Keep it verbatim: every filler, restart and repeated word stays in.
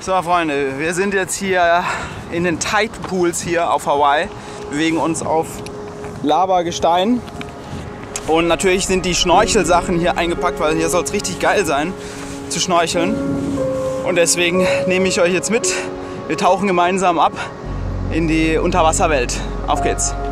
So Freunde, wir sind jetzt hier in den Tide Pools hier auf Hawaii, bewegen uns auf Lavagestein und natürlich sind die Schnorchelsachen hier eingepackt, weil hier soll es richtig geil sein zu schnorcheln und deswegen nehme ich euch jetzt mit. Wir tauchen gemeinsam ab in die Unterwasserwelt. Auf geht's!